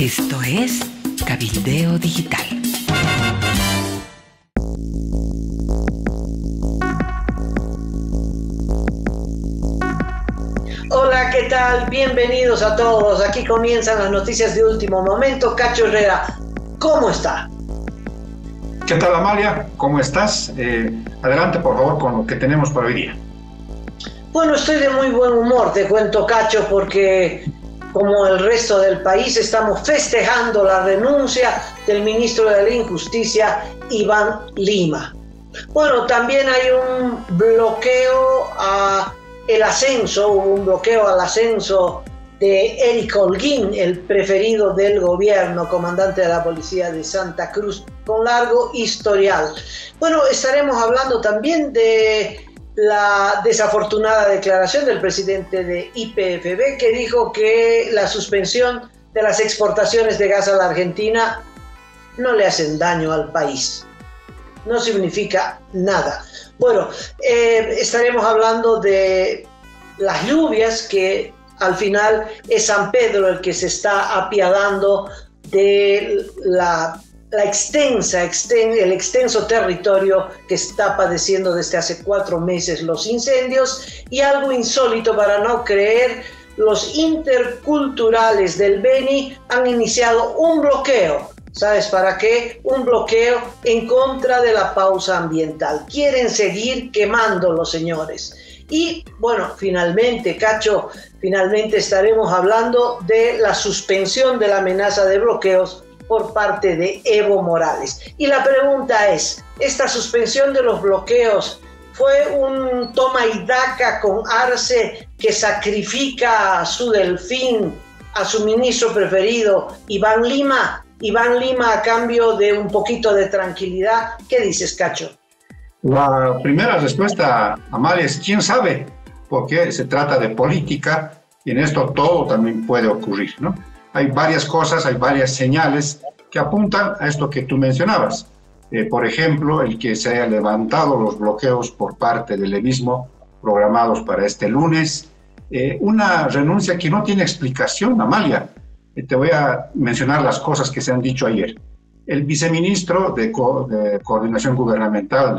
Esto es Cabildeo Digital. Hola, ¿qué tal? Bienvenidos a todos. Aquí comienzan las noticias de último momento. Cacho Herrera, ¿cómo está? ¿Qué tal, Amalia? ¿Cómo estás? Adelante, por favor, con lo que tenemos para hoy día. Bueno, estoy de muy buen humor, te cuento, Cacho, porque como el resto del país estamos festejando la renuncia del ministro de la Injusticia, Iván Lima. Bueno, también hay un bloqueo al ascenso de Eric Holguín, el preferido del gobierno, comandante de la policía de Santa Cruz, con largo historial. Bueno, estaremos hablando también de la desafortunada declaración del presidente de YPF, que dijo que la suspensión de las exportaciones de gas a la Argentina no le hacen daño al país. No significa nada. Bueno, estaremos hablando de las lluvias, que al final es San Pedro el que se está apiadando de el extenso territorio que está padeciendo desde hace 4 meses los incendios. Y algo insólito para no creer, los interculturales del Beni han iniciado un bloqueo. ¿Sabes para qué? Un bloqueo en contra de la pausa ambiental. Quieren seguir quemando los señores. Y bueno, finalmente, Cacho, estaremos hablando de la suspensión de la amenaza de bloqueos por parte de Evo Morales. Y la pregunta es, ¿esta suspensión de los bloqueos fue un toma y daca con Arce que sacrifica a su delfín, a su ministro preferido, Iván Lima? Iván Lima a cambio de un poquito de tranquilidad. ¿Qué dices, Cacho? La primera respuesta, Amalia, es quién sabe, porque se trata de política y en esto todo también puede ocurrir, ¿no? Hay varias cosas, hay varias señales que apuntan a esto que tú mencionabas. Por ejemplo, el que se haya levantado los bloqueos por parte del mismo programados para este lunes. Una renuncia que no tiene explicación, Amalia. Te voy a mencionar las cosas que se han dicho ayer. El viceministro de Coordinación Gubernamental,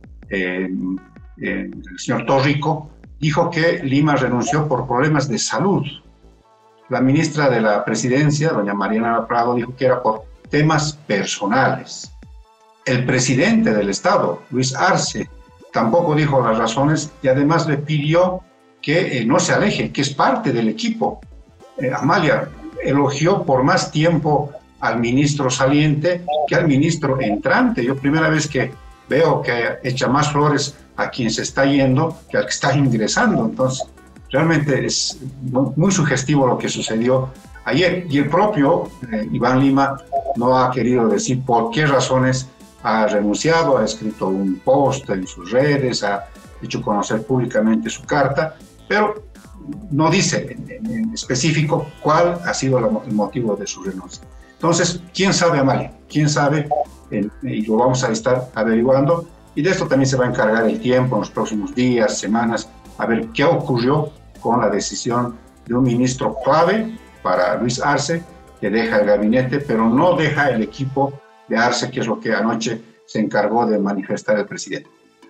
el señor Torrico, dijo que Lima renunció por problemas de salud. La ministra de la Presidencia, doña Mariana Prado, dijo que era por temas personales. El presidente del Estado, Luis Arce, tampoco dijo las razones y además le pidió que no se aleje, que es parte del equipo. Amalia elogió por más tiempo al ministro saliente que al ministro entrante. Yo primera vez que veo que echa más flores a quien se está yendo que al que está ingresando. Entonces, realmente es muy sugestivo lo que sucedió ayer. Y el propio Iván Lima no ha querido decir por qué razones ha renunciado, ha escrito un post en sus redes, ha hecho conocer públicamente su carta, pero no dice en específico cuál ha sido el motivo de su renuncia. Entonces, ¿quién sabe, Amalia? ¿Quién sabe? Y lo vamos a estar averiguando. Y de esto también se va a encargar el tiempo en los próximos días, semanas, a ver qué ocurrió con la decisión de un ministro clave para Luis Arce, que deja el gabinete, pero no deja el equipo de Arce, que es lo que anoche se encargó de manifestar el presidente.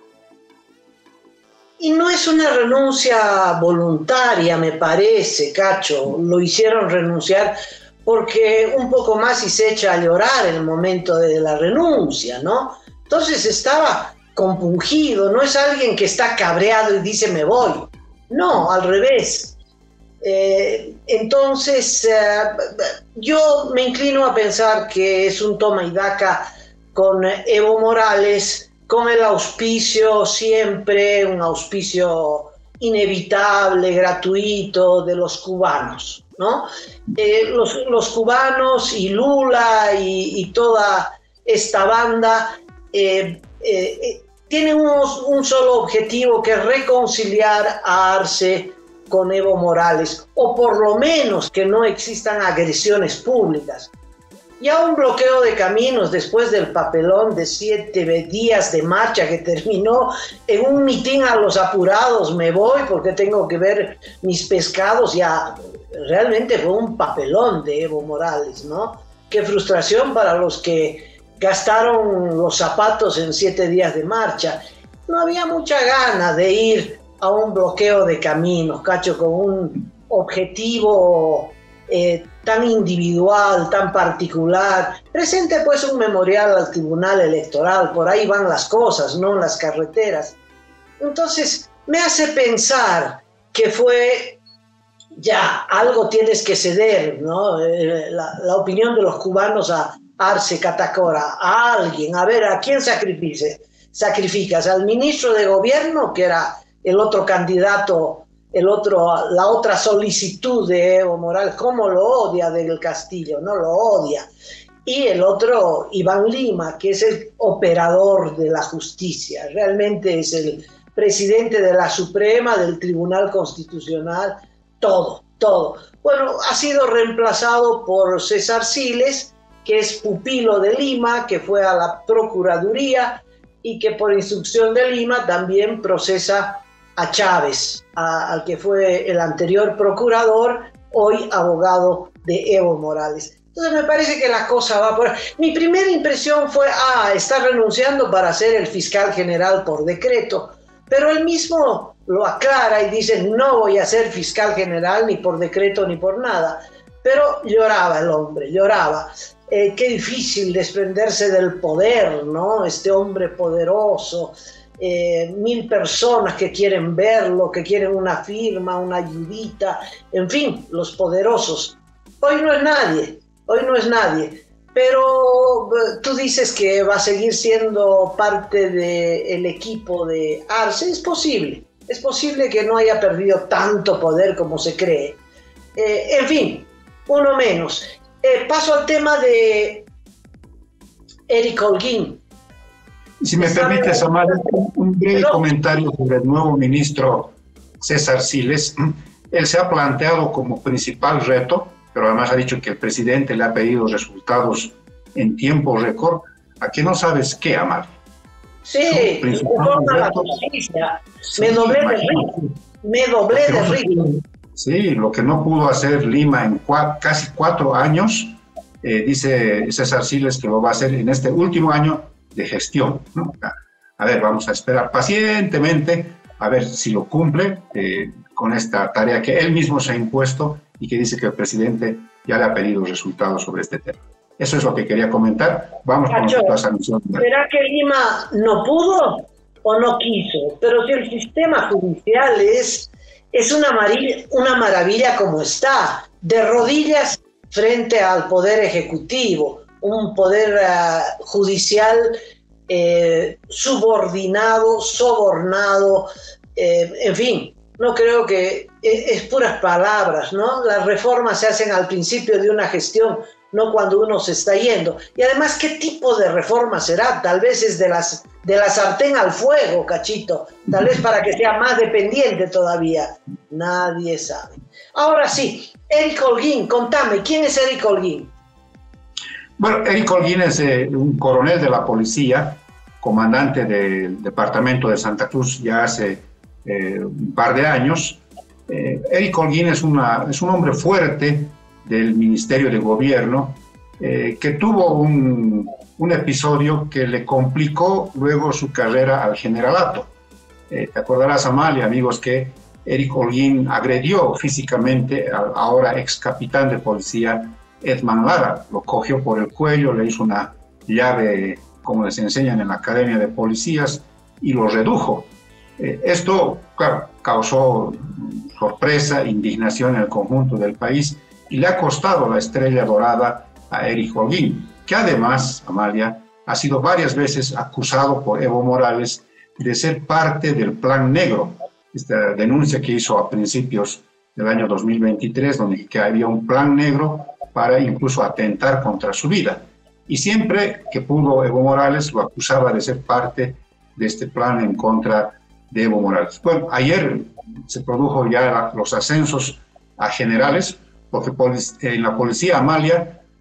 Y no es una renuncia voluntaria, me parece, Cacho. Lo hicieron renunciar porque un poco más y se echa a llorar en el momento de la renuncia, ¿no? Entonces estaba compungido, no es alguien que está cabreado y dice me voy. No, al revés. Entonces, yo me inclino a pensar que es un toma y daca con Evo Morales, con el auspicio siempre, un auspicio inevitable, gratuito de los cubanos, ¿no? Los cubanos y Lula y toda esta banda tienen un solo objetivo, que es reconciliar a Arce con Evo Morales, o por lo menos que no existan agresiones públicas. Ya un bloqueo de caminos después del papelón de 7 días de marcha que terminó en un mitin a los apurados, me voy porque tengo que ver mis pescados, ya realmente fue un papelón de Evo Morales, ¿no? Qué frustración para los que gastaron los zapatos en 7 días de marcha. No había mucha gana de ir a un bloqueo de caminos, Cacho, con un objetivo tan individual, tan particular. Presente pues un memorial al Tribunal Electoral, por ahí van las cosas, no las carreteras. Entonces me hace pensar que fue ya algo tienes que ceder, ¿no? La opinión de los cubanos a Arce Catacora, a alguien, a ver, ¿a quién sacrificas? ¿Al ministro de gobierno, que era el otro candidato, la otra solicitud de Evo Morales? ¿Cómo lo odia del Castillo? No lo odia. Y el otro, Iván Lima, que es el operador de la justicia, realmente es el presidente de la Suprema, del Tribunal Constitucional, todo. Bueno, ha sido reemplazado por César Siles, que es pupilo de Lima, que fue a la Procuraduría y que por instrucción de Lima también procesa a Chávez, al que fue el anterior procurador, hoy abogado de Evo Morales. Entonces me parece que la cosa va por... Mi primera impresión fue, está renunciando para ser el fiscal general por decreto, pero él mismo lo aclara y dice, no voy a ser fiscal general ni por decreto ni por nada. Pero lloraba el hombre, lloraba. Qué difícil desprenderse del poder, ¿no? Este hombre poderoso, 1000 personas que quieren verlo, que quieren una firma, una ayudita, en fin, los poderosos. Hoy no es nadie, pero tú dices que va a seguir siendo parte del equipo de Arce. Es posible que no haya perdido tanto poder como se cree. En fin, uno menos. Paso al tema de Eric Holguín. Si me permites, Amalia, un breve comentario sobre el nuevo ministro César Siles. Él se ha planteado como principal reto, pero además ha dicho que el presidente le ha pedido resultados en tiempo récord. ¿A qué no sabes qué, Amalia? Sí, me doblé de ritmo. Sí, lo que no pudo hacer Lima en casi 4 años, dice César Siles que lo va a hacer en este último año de gestión, ¿no? A ver, vamos a esperar pacientemente a ver si lo cumple con esta tarea que él mismo se ha impuesto y que dice que el presidente ya le ha pedido resultados sobre este tema. Eso es lo que quería comentar. Vamos con nuestra misión. ¿Será que Lima no pudo o no quiso? Pero si el sistema judicial es una maravilla como está, de rodillas frente al poder ejecutivo, un poder judicial subordinado, sobornado, en fin, no creo que es puras palabras, ¿no? Las reformas se hacen al principio de una gestión, no cuando uno se está yendo. Y además, ¿qué tipo de reforma será? Tal vez es de la sartén al fuego, Cachito, tal vez para que sea más dependiente todavía. Nadie sabe. Ahora sí, Eric Holguín, contame, ¿quién es Eric Holguín? Bueno, Eric Holguín es un coronel de la policía, comandante del departamento de Santa Cruz ya hace un par de años. Eric Holguín es un hombre fuerte del Ministerio de Gobierno que tuvo un episodio que le complicó luego su carrera al generalato. Te acordarás, Amalia, amigos, que Eric Holguín agredió físicamente al ahora ex capitán de policía Edman Lara. Lo cogió por el cuello, le hizo una llave, como les enseñan en la Academia de Policías, y lo redujo. Esto, claro, causó sorpresa, indignación en el conjunto del país y le ha costado la estrella dorada a Eric Holguín, que además, Amalia, ha sido varias veces acusado por Evo Morales de ser parte del Plan Negro. Esta denuncia que hizo a principios del año 2023, donde que había un plan negro para incluso atentar contra su vida. Y siempre que pudo Evo Morales lo acusaba de ser parte de este plan en contra de Evo Morales. Bueno, ayer se produjo ya los ascensos a generales, porque en la policía, Amalia,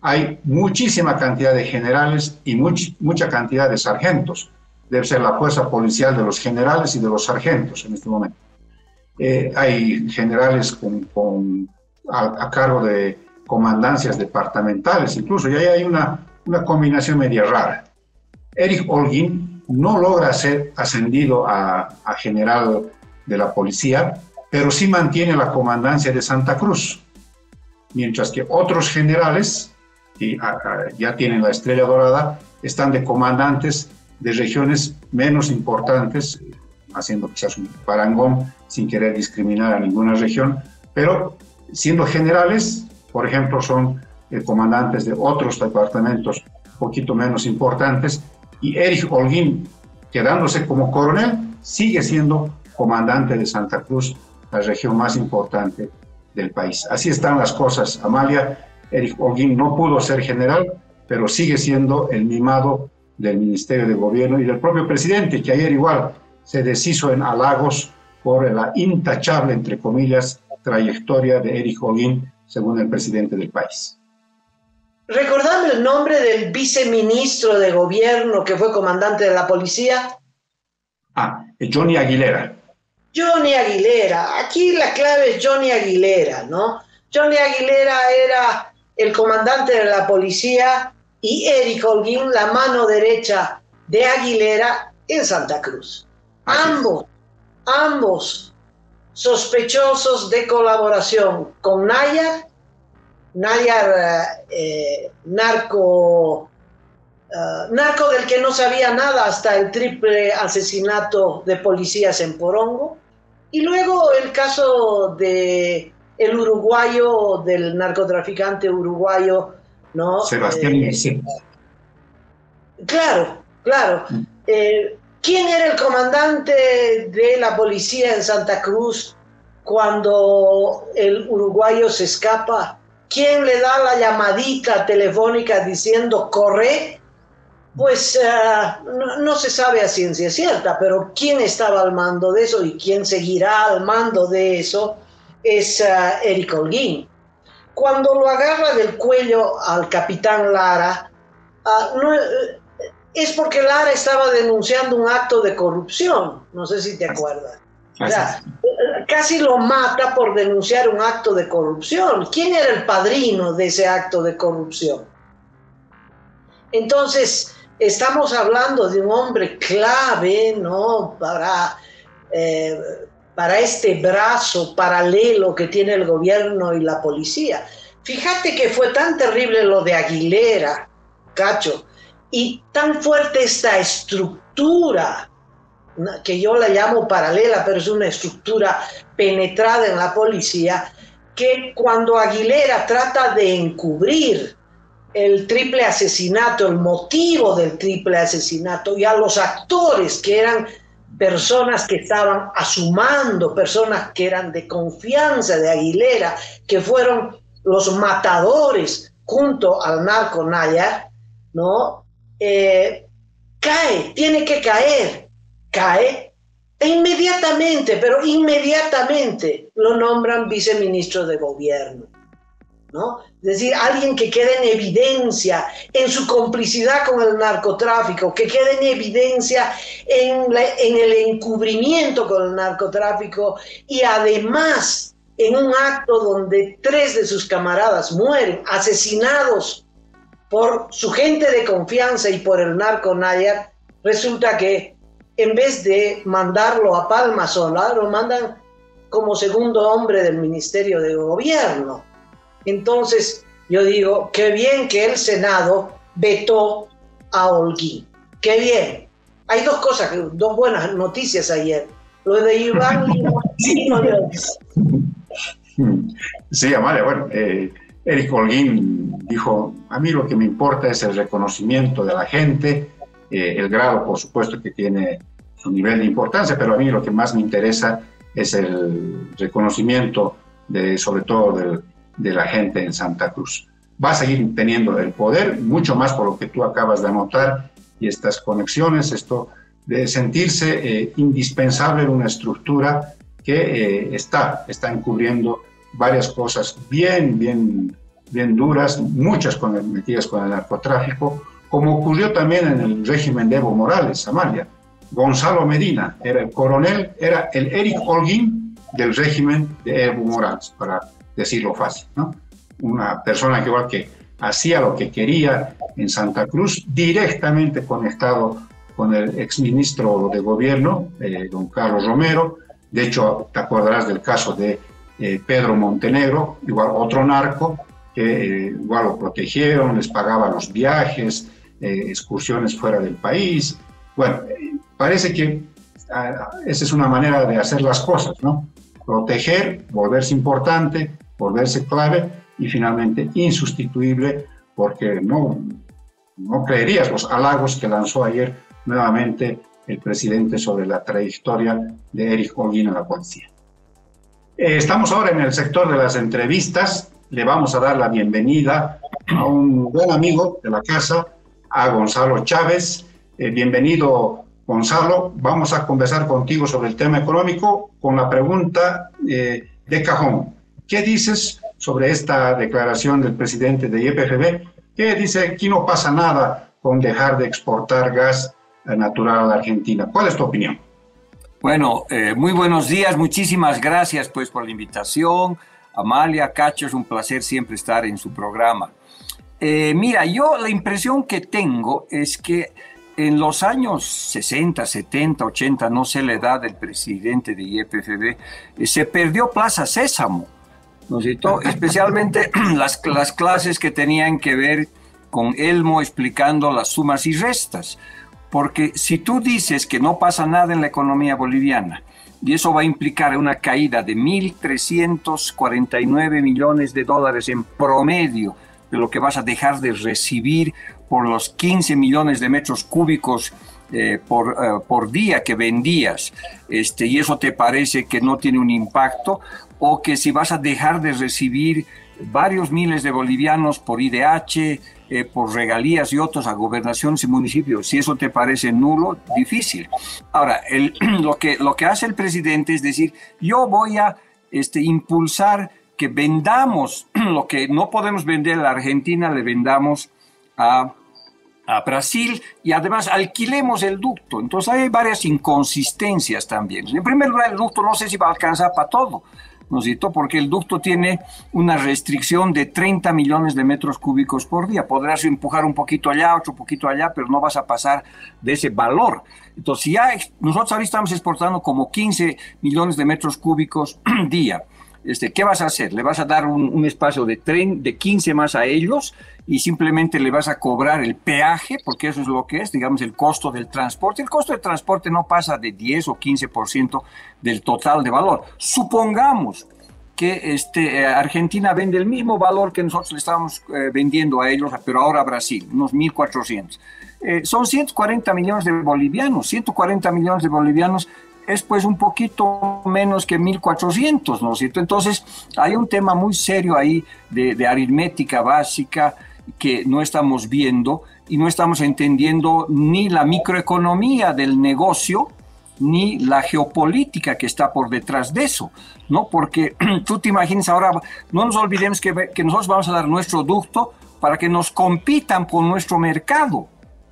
hay muchísima cantidad de generales y mucha cantidad de sargentos. Debe ser la fuerza policial de los generales y de los sargentos en este momento. Hay generales a cargo de comandancias departamentales, incluso, y ahí hay una combinación media rara. Erich Holguín no logra ser ascendido a general de la policía, pero sí mantiene la comandancia de Santa Cruz, mientras que otros generales, que ya tienen la estrella dorada, están de comandantes de regiones menos importantes, haciendo quizás un parangón sin querer discriminar a ninguna región, pero siendo generales, por ejemplo, son comandantes de otros departamentos un poquito menos importantes, y Erich Holguín, quedándose como coronel, sigue siendo comandante de Santa Cruz, la región más importante del país. Así están las cosas, Amalia. Erich Holguín no pudo ser general, pero sigue siendo el mimado del Ministerio de Gobierno y del propio presidente, que ayer igual se deshizo en halagos por la intachable, entre comillas, trayectoria de Erich Holguín, según el presidente del país. Recordame el nombre del viceministro de Gobierno que fue comandante de la policía. Johnny Aguilera. Johnny Aguilera. Aquí la clave es Johnny Aguilera, ¿no? Johnny Aguilera era el comandante de la policía y Erich Holguín, la mano derecha de Aguilera en Santa Cruz. Ambos sospechosos de colaboración con Nayar, narco del que no sabía nada hasta el triple asesinato de policías en Porongo, y luego el caso de el uruguayo, del narcotraficante uruguayo, ¿no? Sebastián Merced. Claro. ¿Quién era el comandante de la policía en Santa Cruz cuando el uruguayo se escapa? ¿Quién le da la llamadita telefónica diciendo corre? Pues no se sabe a ciencia cierta, pero quién estaba al mando de eso y quién seguirá al mando de eso es Erich Holguín. Cuando lo agarra del cuello al capitán Lara, es porque Lara estaba denunciando un acto de corrupción, no sé si te acuerdas. O sea, casi lo mata por denunciar un acto de corrupción. ¿Quién era el padrino de ese acto de corrupción? Entonces, estamos hablando de un hombre clave, ¿no? Para este brazo paralelo que tiene el gobierno y la policía. Fíjate que fue tan terrible lo de Aguilera, Cacho, y tan fuerte esta estructura, que yo la llamo paralela, pero es una estructura penetrada en la policía, que cuando Aguilera trata de encubrir el triple asesinato, el motivo del triple asesinato, y a los actores que eran personas que estaban asumando, personas que eran de confianza de Aguilera, que fueron los matadores junto al narco Nayar, ¿no? Tiene que cae, e inmediatamente, pero inmediatamente lo nombran viceministro de Gobierno, ¿no? Es decir, alguien que quede en evidencia en su complicidad con el narcotráfico, que quede en evidencia en el encubrimiento con el narcotráfico, y además en un acto donde 3 de sus camaradas mueren asesinados por su gente de confianza y por el narco Nayar. Resulta que en vez de mandarlo a Palma Sola, lo mandan como segundo hombre del Ministerio de Gobierno. Entonces, yo digo, qué bien que el Senado vetó a Holguín. Qué bien. Hay dos buenas noticias ayer. Lo de Iván y lo de Holguín. Sí, Amalia, bueno, Erich Holguín dijo, a mí lo que me importa es el reconocimiento de la gente, el grado, por supuesto, que tiene su nivel de importancia, pero a mí lo que más me interesa es el reconocimiento, sobre todo de la gente en Santa Cruz. Va a seguir teniendo el poder, mucho más por lo que tú acabas de anotar, y estas conexiones, esto de sentirse indispensable en una estructura que está encubriendo varias cosas bien bien duras, muchas metidas con el narcotráfico, como ocurrió también en el régimen de Evo Morales, Amalia. Gonzalo Medina era el coronel, era el Eric Holguín del régimen de Evo Morales, para decirlo fácil, ¿no? Una persona que igual que hacía lo que quería en Santa Cruz, directamente conectado con el exministro de gobierno, don Carlos Romero. De hecho, te acordarás del caso de Pedro Montenegro, igual otro narco, que igual lo protegieron, les pagaba los viajes, excursiones fuera del país. Bueno, parece que esa es una manera de hacer las cosas, ¿no? Proteger, volverse importante, volverse clave y finalmente insustituible, porque no creerías los halagos que lanzó ayer nuevamente el presidente sobre la trayectoria de Eric Holguín en la policía. Estamos ahora en el sector de las entrevistas. Le vamos a dar la bienvenida a un buen amigo de la casa, a Gonzalo Chávez. Bienvenido, Gonzalo. Vamos a conversar contigo sobre el tema económico con la pregunta de cajón. ¿Qué dices sobre esta declaración del presidente de YPFB, que dice que aquí no pasa nada con dejar de exportar gas natural a la Argentina? ¿Cuál es tu opinión? Bueno, muy buenos días, muchísimas gracias pues por la invitación. Amalia, Cacho, es un placer siempre estar en su programa. Mira, yo la impresión que tengo es que en los años 60, 70, 80, no sé la edad del presidente de YPFB, se perdió Plaza Sésamo, ¿no es cierto? Especialmente las clases que tenían que ver con Elmo explicando las sumas y restas. Porque si tú dices que no pasa nada en la economía boliviana, y eso va a implicar una caída de 1.349 millones de dólares en promedio de lo que vas a dejar de recibir por los 15 millones de metros cúbicos por día que vendías, y eso te parece que no tiene un impacto, o que si vas a dejar de recibir varios miles de bolivianos por IDH, por regalías y otros a gobernaciones y municipios, si eso te parece nulo, difícil. Ahora, lo que hace el presidente es decir, yo voy a impulsar que vendamos lo que no podemos vender a la Argentina, le vendamos a Brasil, y además alquilemos el ducto. Entonces hay varias inconsistencias también. En primer lugar, el ducto no sé si va a alcanzar para todo, ¿no es cierto? Porque el ducto tiene una restricción de 30 millones de metros cúbicos por día. Podrás empujar un poquito allá, otro poquito allá, pero no vas a pasar de ese valor. Entonces, si ya nosotros ahora estamos exportando como 15 millones de metros cúbicos día, ¿qué vas a hacer? ¿Le vas a dar un espacio de 15 más a ellos y simplemente le vas a cobrar el peaje? Porque eso es lo que es, digamos, el costo del transporte. El costo del transporte no pasa de 10 o 15% del total de valor. Supongamos que Argentina vende el mismo valor que nosotros le estábamos vendiendo a ellos, pero ahora a Brasil, unos 1.400. Son 140 millones de bolivianos. 140 millones de bolivianos es pues un poquito menos que 1.400, ¿no es cierto? Entonces hay un tema muy serio ahí de aritmética básica que no estamos viendo, y no estamos entendiendo ni la microeconomía del negocio ni la geopolítica que está por detrás de eso, ¿no? Porque tú te imaginas ahora, no nos olvidemos que nosotros vamos a dar nuestro ducto para que nos compitan con nuestro mercado.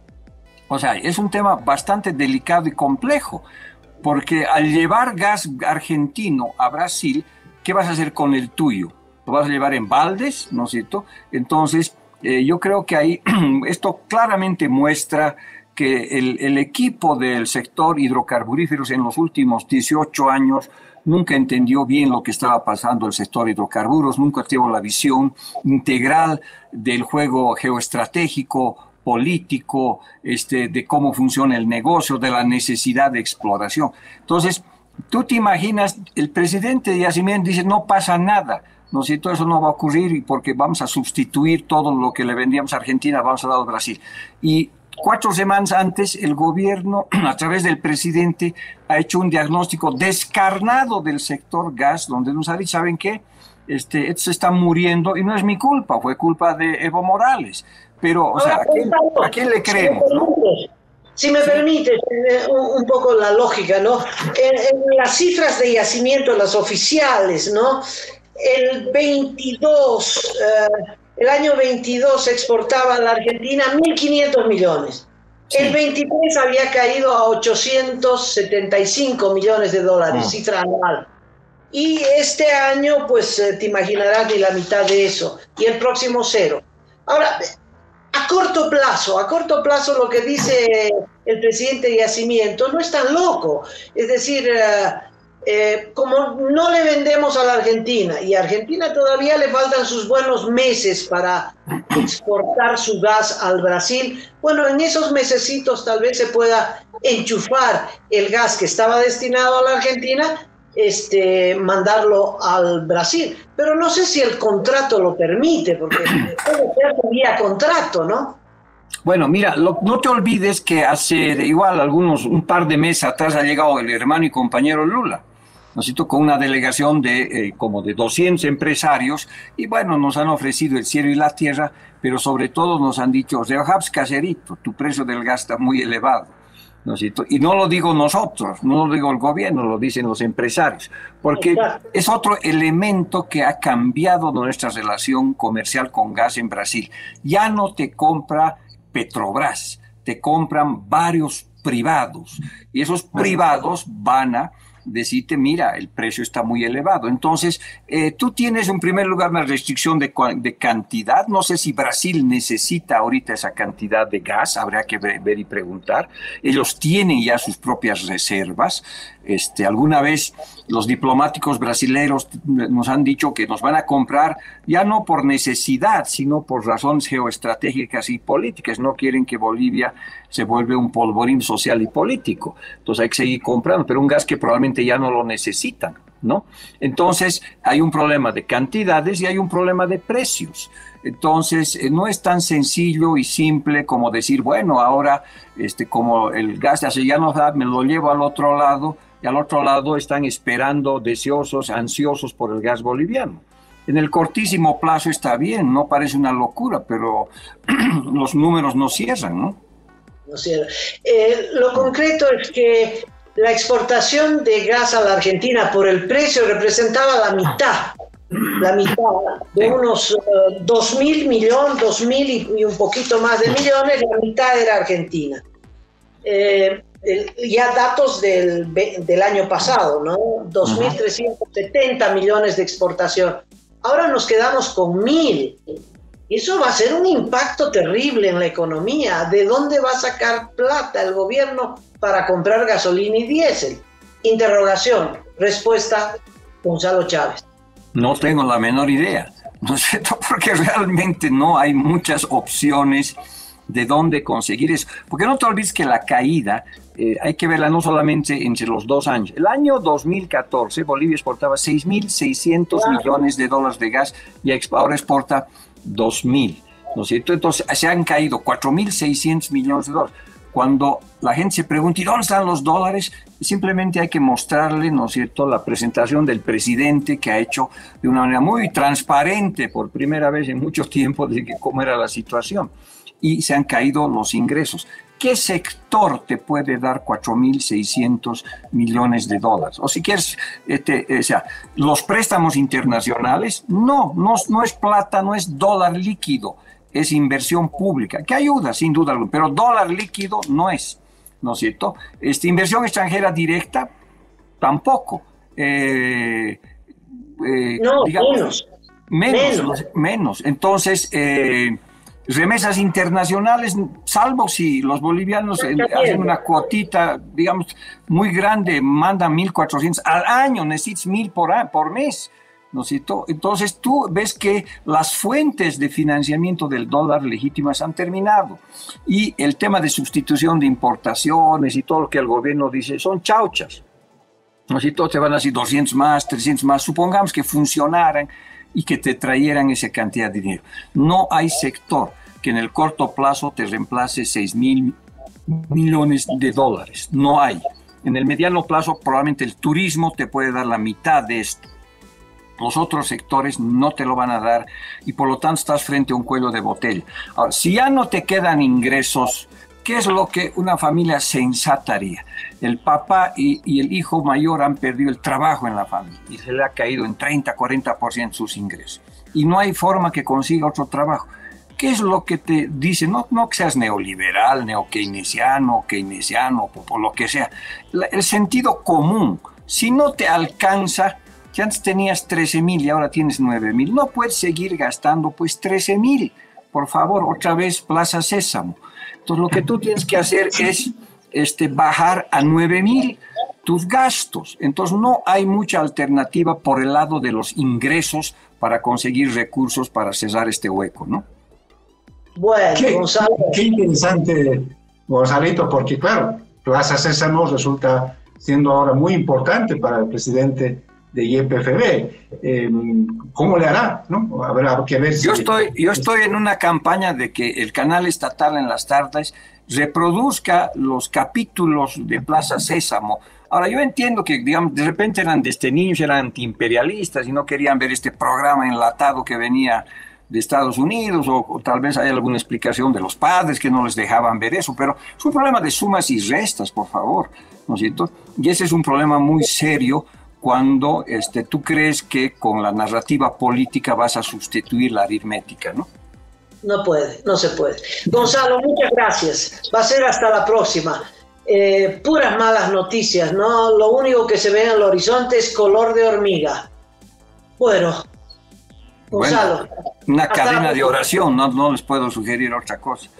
O sea, es un tema bastante delicado y complejo, porque al llevar gas argentino a Brasil, ¿qué vas a hacer con el tuyo? ¿Lo vas a llevar en baldes, no es cierto? Entonces, yo creo que ahí esto claramente muestra que el equipo del sector hidrocarburíferos en los últimos 18 años nunca entendió bien lo que estaba pasando en el sector hidrocarburos, nunca tuvo la visión integral del juego geoestratégico, político, de cómo funciona el negocio, de la necesidad de exploración. Entonces, tú te imaginas, el presidente de Yacimiento dice, no pasa nada, ¿no es cierto? Eso no va a ocurrir porque vamos a sustituir todo lo que le vendíamos a Argentina, vamos a dar a Brasil. Y 4 semanas antes, el gobierno, a través del presidente, ha hecho un diagnóstico descarnado del sector gas, donde nos ha dicho, ¿saben qué? Estos se están muriendo y no es mi culpa, fue culpa de Evo Morales. Pero, o sea, ¿a quién le creemos? Si me permite un poco la lógica, ¿no? En las cifras de yacimiento, las oficiales, ¿no? El 22 El año 22 exportaba a la Argentina 1.500 millones. Sí. El 23 había caído a 875 millones de dólares, cifra anual. Y este año, pues te imaginarás, ni la mitad de eso. Y el próximo cero. Ahora, a corto plazo lo que dice el presidente Yacimiento no es tan loco. Es decir, como no le vendemos a la Argentina, y a Argentina todavía le faltan sus buenos meses para exportar su gas al Brasil, bueno, en esos mesecitos tal vez se pueda enchufar el gas que estaba destinado a la Argentina, mandarlo al Brasil. Pero no sé si el contrato lo permite, porque puede ser vía contrato, ¿no? Bueno, mira, no te olvides que hace igual un par de meses atrás ha llegado el hermano y compañero Lula, ¿no es cierto?, con una delegación de como de 200 empresarios, y bueno, nos han ofrecido el cielo y la tierra, pero sobre todo nos han dicho, Rehabs caserito, tu precio del gas está muy elevado. ¿No es cierto? Y no lo digo nosotros, no lo digo el gobierno, lo dicen los empresarios, porque es otro elemento que ha cambiado nuestra relación comercial con gas en Brasil. Ya no te compra Petrobras, te compran varios privados, y esos privados van a decirte, mira, el precio está muy elevado. Entonces, tú tienes en primer lugar una restricción de cantidad. No sé si Brasil necesita ahorita esa cantidad de gas, habrá que ver y preguntar. Ellos tienen ya sus propias reservas. Alguna vez los diplomáticos brasileños nos han dicho que nos van a comprar ya no por necesidad, sino por razones geoestratégicas y políticas. No quieren que Bolivia se vuelva un polvorín social y político. Entonces hay que seguir comprando, pero un gas que probablemente ya no lo necesitan, ¿no? Entonces hay un problema de cantidades y hay un problema de precios. Entonces no es tan sencillo y simple como decir, bueno, ahora como el gas ya no da, me lo llevo al otro lado, y al otro lado están esperando, deseosos, ansiosos por el gas boliviano. En el cortísimo plazo está bien, no parece una locura, pero los números no cierran, ¿no? No cierran. Lo concreto es que la exportación de gas a la Argentina por el precio representaba la mitad de unos 2.000 millones, 2.000 y un poquito más de millones, la mitad era Argentina. Ya datos del año pasado, ¿no? 2.370 millones de exportación. Ahora nos quedamos con 1.000. Eso va a ser un impacto terrible en la economía. ¿De dónde va a sacar plata el gobierno para comprar gasolina y diésel? Interrogación. Respuesta, Gonzalo Chávez. No tengo la menor idea, ¿no es cierto? Porque realmente no hay muchas opciones de dónde conseguir eso. Porque no te olvides que la caída hay que verla no solamente entre los 2 años. El año 2014 Bolivia exportaba 6.600 millones de dólares de gas y ahora exporta 2.000, ¿no es cierto? Entonces se han caído 4.600 millones de dólares. Cuando la gente se pregunta, ¿y dónde están los dólares? Simplemente hay que mostrarle, ¿no es cierto?, la presentación del presidente que ha hecho de una manera muy transparente por primera vez en mucho tiempo de cómo era la situación. Y se han caído los ingresos. ¿Qué sector te puede dar 4.600 millones de dólares? O si quieres, o sea, los préstamos internacionales, no es plata, no es dólar líquido, es inversión pública, que ayuda sin duda alguna, pero dólar líquido no es, ¿no es cierto? Inversión extranjera directa, tampoco. No, digamos, menos. Entonces, remesas internacionales, salvo si los bolivianos hacen una cuotita, digamos, muy grande, mandan 1.400 al año, necesitas 1.000 por mes, ¿no es cierto? Entonces tú ves que las fuentes de financiamiento del dólar legítimas han terminado y el tema de sustitución de importaciones y todo lo que el gobierno dice son chauchas, ¿no es cierto? Te van a decir 200 más, 300 más, supongamos que funcionaran y que te trajeran esa cantidad de dinero. No hay sector que en el corto plazo te reemplace 6.000 millones de dólares. No hay. En el mediano plazo probablemente el turismo te puede dar la mitad de esto. Los otros sectores no te lo van a dar y por lo tanto estás frente a un cuello de botella. Ahora, si ya no te quedan ingresos ¿Qué es lo que una familia sensata haría? El papá y el hijo mayor han perdido el trabajo en la familia y se le ha caído en 30-40% sus ingresos. Y no hay forma que consiga otro trabajo. ¿Qué es lo que te dice? No que seas neoliberal, neokeynesiano, o lo que sea. El sentido común. Si no te alcanza, si antes tenías 13,000 y ahora tienes 9,000, no puedes seguir gastando pues 13,000. Por favor, otra vez Plaza Sésamo. Entonces lo que tú tienes que hacer es bajar a 9,000 tus gastos. Entonces no hay mucha alternativa por el lado de los ingresos para conseguir recursos para cerrar este hueco, ¿no? Bueno, Gonzalo. Qué interesante, Gonzalito, porque claro, Plaza Sésamo resulta siendo ahora muy importante para el presidente de YPFB. ¿Cómo le hará? ¿No? Habrá que ver si... Yo estoy en una campaña de que el canal estatal en las tardes reproduzca los capítulos de Plaza Sésamo. Ahora, yo entiendo que, digamos, de repente eran niños, eran antiimperialistas y no querían ver este programa enlatado que venía de Estados Unidos, o tal vez hay alguna explicación de los padres que no les dejaban ver eso, pero es un problema de sumas y restas, por favor, ¿no es cierto? Y ese es un problema muy serio cuando tú crees que con la narrativa política vas a sustituir la aritmética, ¿no? No puede, no se puede. Gonzalo, muchas gracias. Va a ser hasta la próxima. Puras malas noticias, ¿no? Lo único que se ve en el horizonte es color de hormiga. Bueno, Gonzalo. Bueno, una cadena de oración, no les puedo sugerir otra cosa.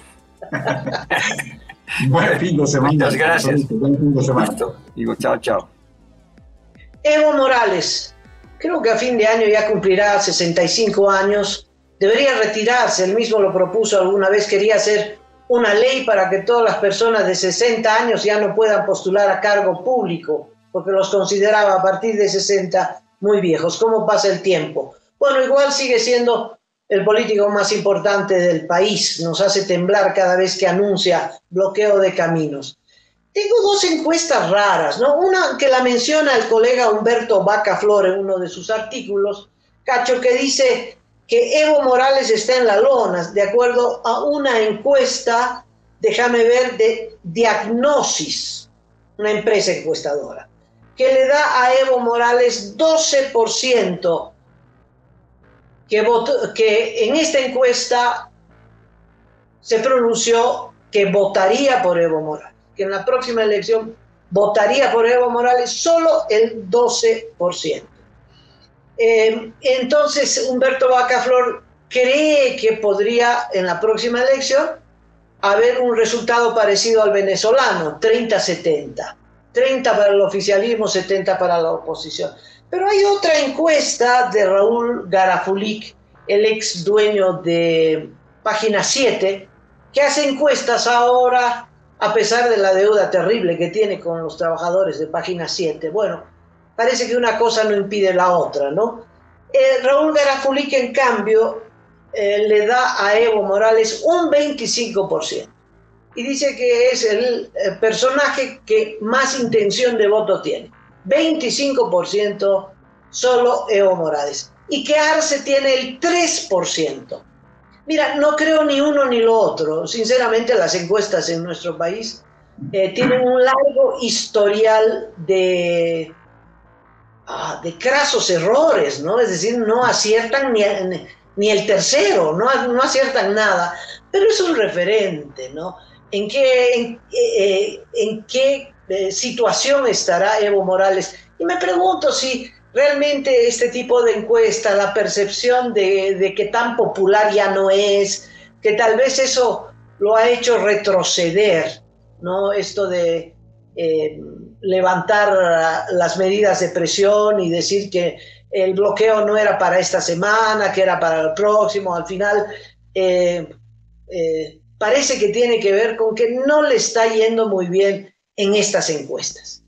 Buen fin de semana. Muchas gracias. Buen fin de semana. Digo, chao. Evo Morales, creo que a fin de año ya cumplirá 65 años. Debería retirarse, él mismo lo propuso alguna vez, quería hacer una ley para que todas las personas de 60 años ya no puedan postular a cargo público, porque los consideraba a partir de 60 muy viejos. ¿Cómo pasa el tiempo? Bueno, igual sigue siendo el político más importante del país, nos hace temblar cada vez que anuncia bloqueo de caminos. Tengo dos encuestas raras, ¿no? Una que la menciona el colega Humberto Vaca Flor en uno de sus artículos, Cacho, que dice que Evo Morales está en la lona, de acuerdo a una encuesta, déjame ver, de Diagnosis, una empresa encuestadora, que le da a Evo Morales 12%, que en esta encuesta se pronunció que votaría por Evo Morales, que en la próxima elección votaría por Evo Morales solo el 12%. Entonces Humberto Vaca Flor cree que podría en la próxima elección haber un resultado parecido al venezolano, 30-70. 30 para el oficialismo, 70 para la oposición. Pero hay otra encuesta de Raúl Garafulik, el ex dueño de Página 7, que hace encuestas ahora a pesar de la deuda terrible que tiene con los trabajadores de Página 7. Bueno, parece que una cosa no impide la otra, ¿no? Raúl Garafulik, en cambio, le da a Evo Morales un 25%. Y dice que es el personaje que más intención de voto tiene. 25% solo Evo Morales. Y que Arce tiene el 3%. Mira, no creo ni uno ni lo otro. Sinceramente, las encuestas en nuestro país tienen un largo historial de crasos errores, ¿no? Es decir, no aciertan ni el tercero, no aciertan nada. Pero es un referente, ¿no? ¿En qué situación estará Evo Morales? Y me pregunto si realmente este tipo de encuesta, la percepción de que tan popular ya no es, que tal vez eso lo ha hecho retroceder, ¿no? Esto de levantar las medidas de presión y decir que el bloqueo no era para esta semana, que era para el próximo, al final parece que tiene que ver con que no le está yendo muy bien en estas encuestas.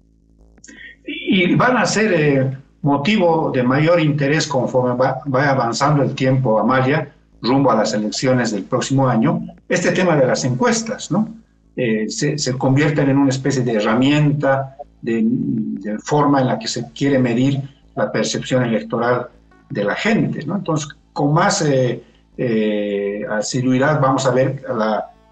Y van a ser motivo de mayor interés conforme vaya avanzando el tiempo, Amalia, rumbo a las elecciones del próximo año, este tema de las encuestas, ¿no? Se convierten en una especie de herramienta, de forma en la que se quiere medir la percepción electoral de la gente, ¿no? Entonces, con más asiduidad vamos a ver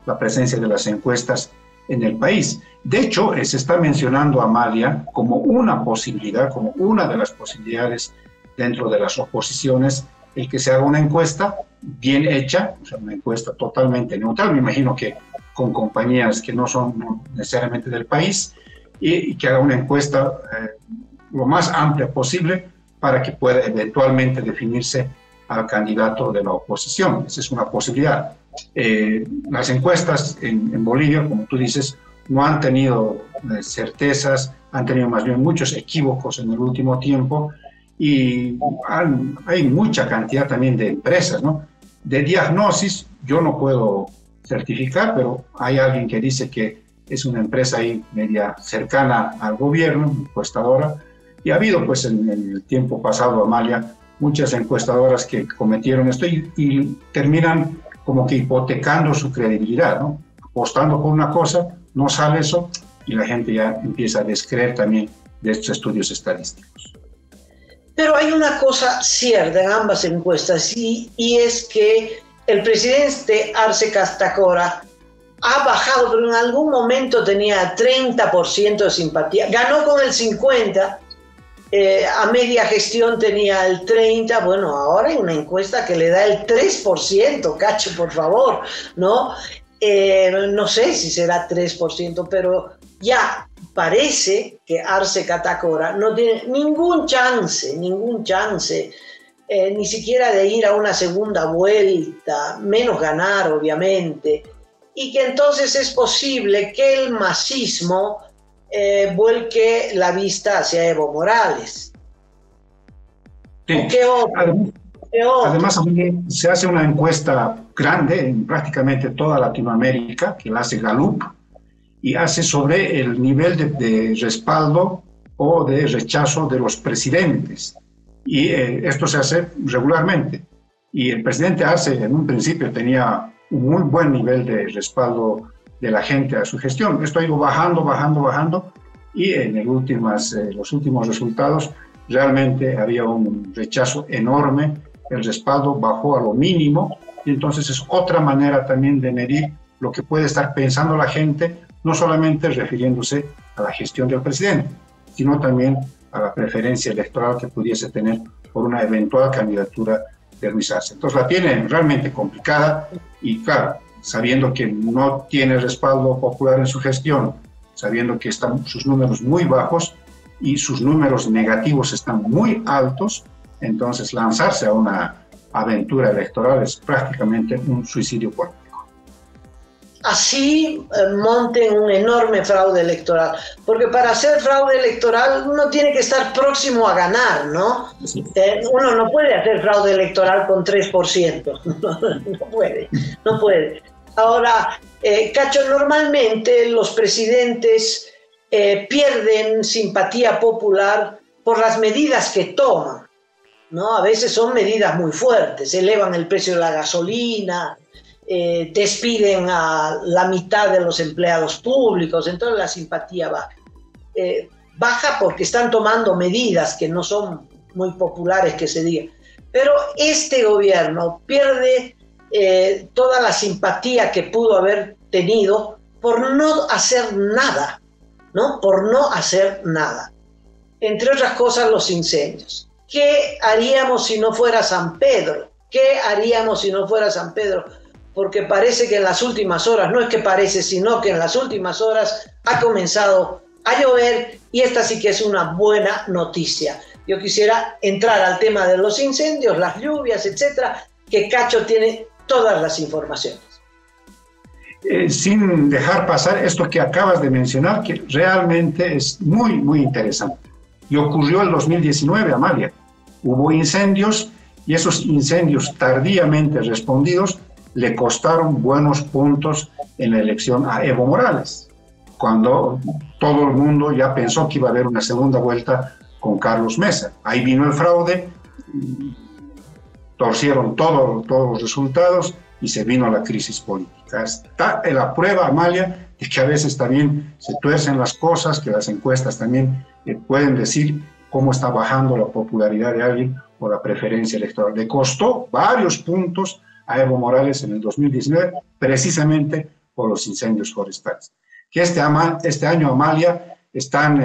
la presencia de las encuestas en el país. De hecho, se está mencionando a Amalia como una posibilidad, como una de las posibilidades dentro de las oposiciones, el que se haga una encuesta bien hecha, o sea, una encuesta totalmente neutral, me imagino que con compañías que no son necesariamente del país, y que haga una encuesta lo más amplia posible para que pueda eventualmente definirse al candidato de la oposición. Esa es una posibilidad. Las encuestas en Bolivia, como tú dices, no han tenido certezas, han tenido más bien muchos equívocos en el último tiempo, y hay mucha cantidad también de empresas, ¿no? De diagnosis yo no puedo certificar, pero hay alguien que dice que es una empresa ahí media cercana al gobierno, encuestadora, y ha habido pues en el tiempo pasado, Amalia, muchas encuestadoras que cometieron esto y terminan como que hipotecando su credibilidad, ¿no? Apostando por una cosa, no sale eso, y la gente ya empieza a descreer también de estos estudios estadísticos. Pero hay una cosa cierta en ambas encuestas, y es que el presidente Arce Catacora ha bajado, pero en algún momento tenía 30% de simpatía, ganó con el 50%, a media gestión tenía el 30%, bueno, ahora hay una encuesta que le da el 3%, Cacho, por favor, ¿no? No sé si será 3%, pero ya parece que Arce Catacora no tiene ningún chance, ni siquiera de ir a una segunda vuelta, menos ganar, obviamente, y que entonces es posible que el masismo vuelque la vista hacia Evo Morales. Sí. Además, se hace una encuesta grande en prácticamente toda Latinoamérica, que la hace Gallup, y hace sobre el nivel de respaldo o de rechazo de los presidentes. Y esto se hace regularmente. Y el presidente Arce en un principio tenía un muy buen nivel de respaldo de la gente a su gestión. Esto ha ido bajando, y en los últimos resultados realmente había un rechazo enorme, el respaldo bajó a lo mínimo, y entonces es otra manera también de medir lo que puede estar pensando la gente, no solamente refiriéndose a la gestión del presidente, sino también a la preferencia electoral que pudiese tener por una eventual candidatura de Luis Arce. Entonces la tiene realmente complicada, y claro, sabiendo que no tiene respaldo popular en su gestión, sabiendo que están sus números muy bajos y sus números negativos están muy altos, entonces lanzarse a una aventura electoral es prácticamente un suicidio político. Así monten un enorme fraude electoral, porque para hacer fraude electoral uno tiene que estar próximo a ganar, ¿no? Sí. Uno no puede hacer fraude electoral con 3%, no puede. Ahora, Cacho, normalmente los presidentes pierden simpatía popular por las medidas que toman, ¿no? A veces son medidas muy fuertes, elevan el precio de la gasolina, despiden a la mitad de los empleados públicos, entonces la simpatía baja. Baja porque están tomando medidas que no son muy populares, que se diga. Pero este gobierno pierde toda la simpatía que pudo haber tenido por no hacer nada, ¿no? Por no hacer nada. Entre otras cosas, los incendios. ¿Qué haríamos si no fuera San Pedro? ¿Qué haríamos si no fuera San Pedro? Porque parece que en las últimas horas, no es que parece, sino que en las últimas horas ha comenzado a llover, y esta sí que es una buena noticia. Yo quisiera entrar al tema de los incendios, las lluvias, etcétera, que Cacho tiene todas las informaciones. Sin dejar pasar esto que acabas de mencionar, que realmente es muy, muy interesante. Y ocurrió en 2019, Amalia. Hubo incendios, y esos incendios tardíamente respondidos le costaron buenos puntos en la elección a Evo Morales, cuando todo el mundo ya pensó que iba a haber una segunda vuelta con Carlos Mesa. Ahí vino el fraude, torcieron todos los resultados y se vino la crisis política. Está en la prueba, Amalia, de que a veces también se tuercen las cosas, que las encuestas también pueden decir cómo está bajando la popularidad de alguien o la preferencia electoral. Le costó varios puntos a Evo Morales en el 2019, precisamente por los incendios forestales. Que este año, Amalia, están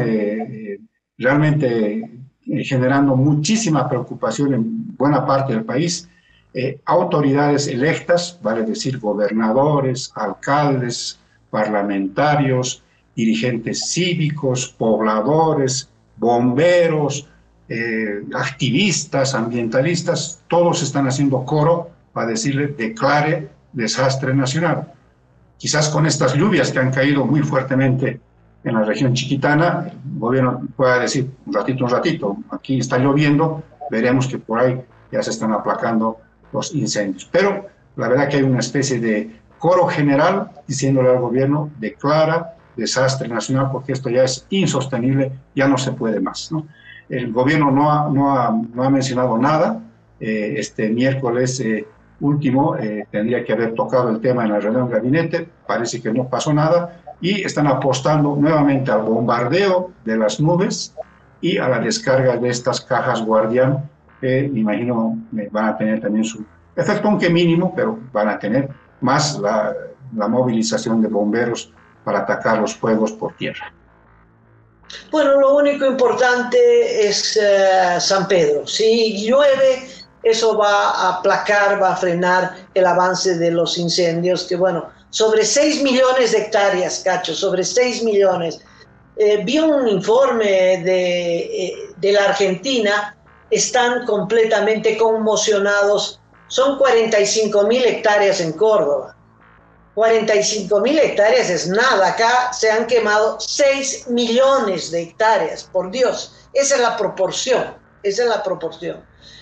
realmente generando muchísima preocupación en buena parte del país. Autoridades electas, vale decir gobernadores, alcaldes, parlamentarios, dirigentes cívicos, pobladores, bomberos, activistas, ambientalistas, todos están haciendo coro para decirle declare desastre nacional. Quizás con estas lluvias que han caído muy fuertemente en la región chiquitana, el gobierno pueda decir un ratito, aquí está lloviendo, veremos que por ahí ya se están aplacando los incendios. Pero la verdad que hay una especie de coro general diciéndole al gobierno, declara desastre nacional porque esto ya es insostenible, ya no se puede más, ¿no? El gobierno no ha mencionado nada. Este miércoles último tendría que haber tocado el tema en la reunión del gabinete, parece que no pasó nada, y están apostando nuevamente al bombardeo de las nubes y a la descarga de estas cajas guardián, que me imagino van a tener también su efecto, aunque mínimo, pero van a tener más la movilización de bomberos para atacar los fuegos por tierra. Bueno, lo único importante es San Pedro. Si llueve, eso va a aplacar, va a frenar el avance de los incendios, que bueno, sobre 6 millones de hectáreas, Cacho, sobre 6 millones. Vi un informe de la Argentina, están completamente conmocionados. Son 45.000 hectáreas en Córdoba. 45.000 hectáreas es nada. Acá se han quemado 6 millones de hectáreas, por Dios. Esa es la proporción, esa es la proporción.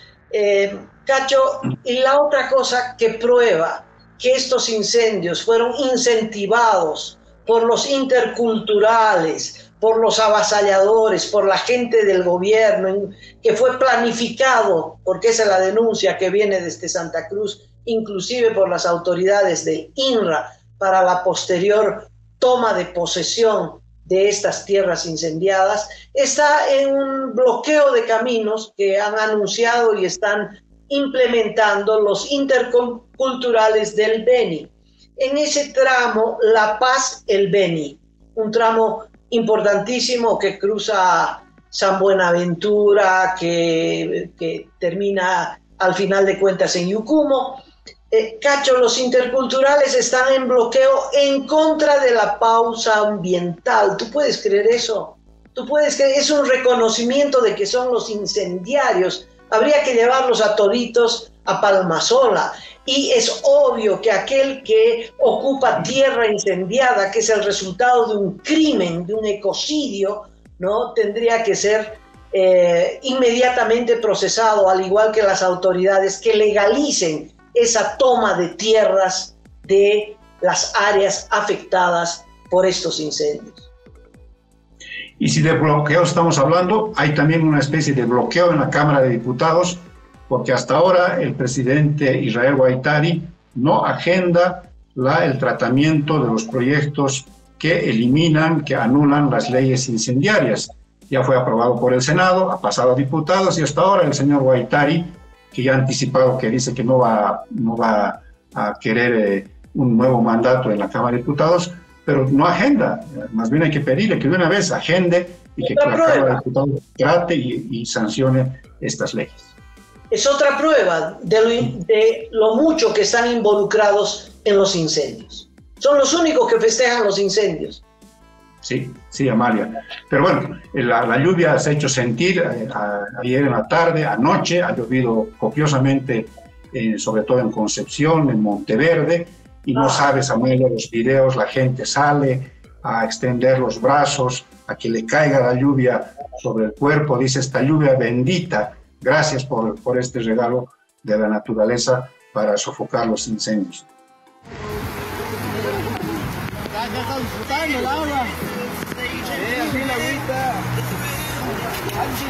Cacho, y la otra cosa que prueba que estos incendios fueron incentivados por los interculturales, por los avasalladores, por la gente del gobierno, que fue planificado, porque esa es la denuncia que viene desde Santa Cruz, inclusive por las autoridades del INRA, para la posterior toma de posesión de estas tierras incendiadas, está en un bloqueo de caminos que han anunciado y están implementando los interculturales del Beni. En ese tramo, La Paz-El Beni, un tramo importantísimo que cruza San Buenaventura, que termina al final de cuentas en Yucumo. Cacho, los interculturales están en bloqueo en contra de la pausa ambiental. ¿Tú puedes creer eso? ¿Tú puedes creer? Es un reconocimiento de que son los incendiarios. Habría que llevarlos a toditos a Palmasola. Y es obvio que aquel que ocupa tierra incendiada, que es el resultado de un crimen, de un ecocidio, ¿no?, tendría que ser inmediatamente procesado, al igual que las autoridades que legalicen esa toma de tierras de las áreas afectadas por estos incendios. Y si de bloqueo estamos hablando, hay también una especie de bloqueo en la Cámara de Diputados, porque hasta ahora el presidente Israel Guaitari no agenda el tratamiento de los proyectos que eliminan, que anulan las leyes incendiarias. Ya fue aprobado por el Senado, ha pasado a diputados y hasta ahora el señor Guaitari, que ya ha anticipado que dice que no va a querer un nuevo mandato en la Cámara de Diputados, pero no agenda. Más bien hay que pedirle que de una vez agende y que la Cámara de Diputados trate y sancione estas leyes. Es otra prueba de lo mucho que están involucrados en los incendios. Son los únicos que festejan los incendios. Sí, sí, Amalia. Pero bueno, la lluvia se ha hecho sentir ayer en la tarde, anoche, ha llovido copiosamente, sobre todo en Concepción, en Monteverde, y no sabes, Amalia, los videos, la gente sale a extender los brazos, a que le caiga la lluvia sobre el cuerpo, dice esta lluvia bendita, gracias por este regalo de la naturaleza para sofocar los incendios. Ya está disfrutando el agua. Así la agüita. Ay, sí,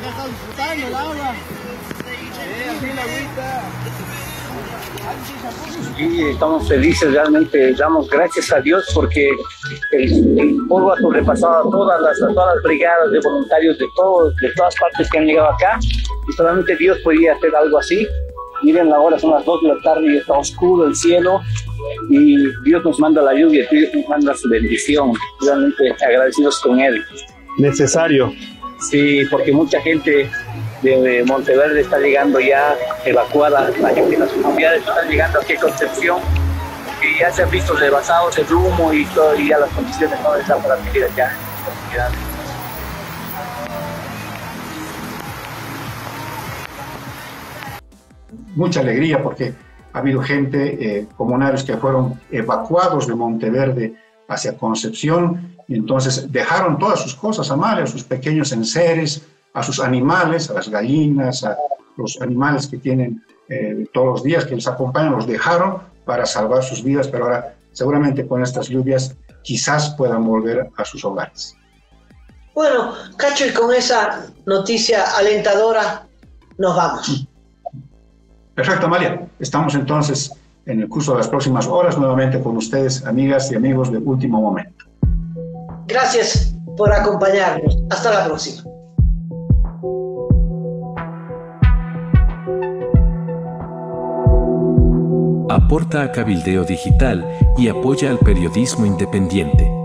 acá está disfrutando el agua. Así la agüita. Sí, estamos felices, realmente damos gracias a Dios porque el polvo ha sobrepasado a todas las brigadas de voluntarios de todas partes que han llegado acá, y solamente Dios podía hacer algo así. Miren, ahora son las 2 de la tarde y está oscuro el cielo y Dios nos manda la lluvia, Dios nos manda su bendición, realmente agradecidos con Él. Necesario. Sí, porque mucha gente de Monteverde está llegando ya evacuada, la gente de las comunidades están llegando aquí a Concepción y ya se han visto rebasados el humo y todo, y ya las condiciones no están para vivir allá en las comunidades. Mucha alegría porque ha habido gente, comunarios que fueron evacuados de Monteverde hacia Concepción y entonces dejaron todas sus cosas, a sus pequeños enseres, a sus animales, a las gallinas, a los animales que tienen todos los días, que les acompañan, los dejaron para salvar sus vidas, pero ahora seguramente con estas lluvias quizás puedan volver a sus hogares. Bueno, Cacho, y con esa noticia alentadora nos vamos. Perfecto, Amalia. Estamos entonces en el curso de las próximas horas nuevamente con ustedes, amigas y amigos de Último Momento. Gracias por acompañarnos. Hasta la próxima. Aporta a Cabildeo Digital y apoya al periodismo independiente.